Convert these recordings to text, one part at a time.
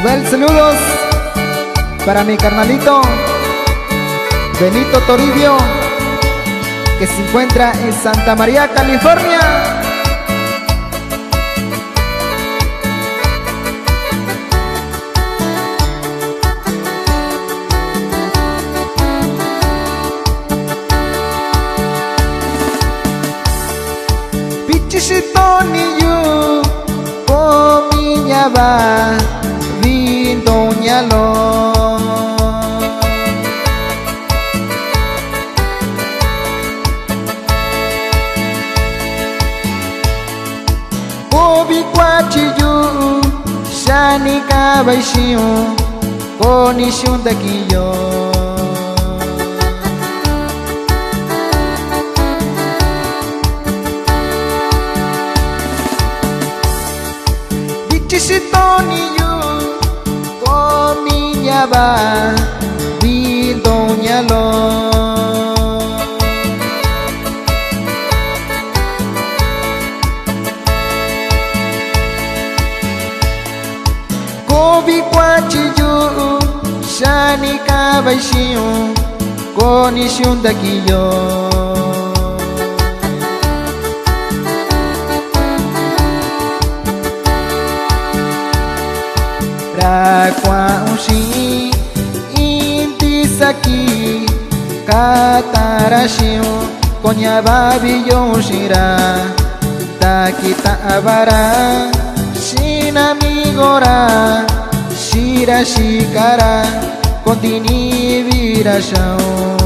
Igual saludos para mi carnalito Benito Toribio, que se encuentra en Santa María, California. Pichishito ni yu kominya ba vindonya lo Kobi kwachi yu shani kabaishiu koni shundakiyo Bichishitoni yu kominya ba vindonya lo Kobi kwachi yu shani kabaishiu koni shundakiyo Rakwa unshi inti saki katarashiu konya babi yoshira takita abara shinamigora shira shikara kontini virashao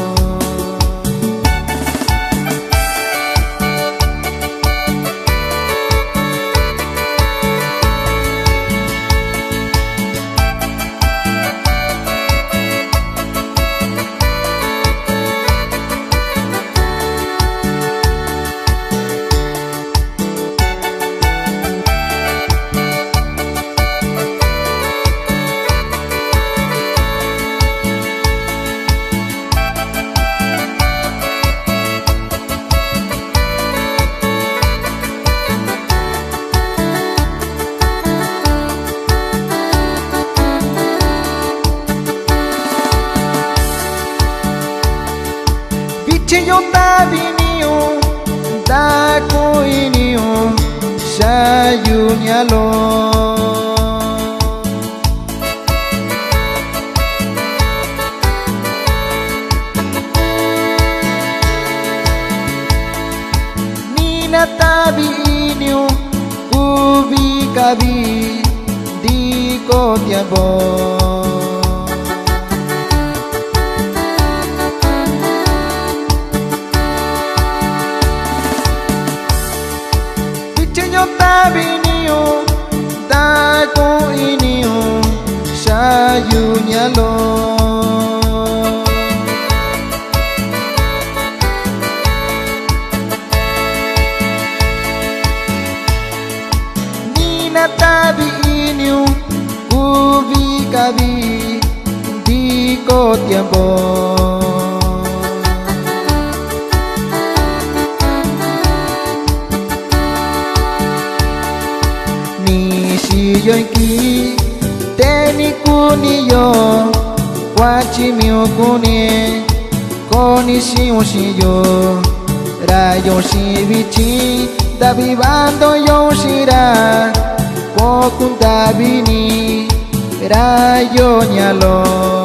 Yo tabiniu da koiniu shayunyalo Nina tabiniu ubikabi di kotiabo Tabiniu da koiniu shayunyalo Nina tabiniu ubikabi di kotiabo Yoinki teni kuniyo wachi miu kuni koni shiu shiyo rayo shibichi dabibando yoshira kokun tabini rayo nyalo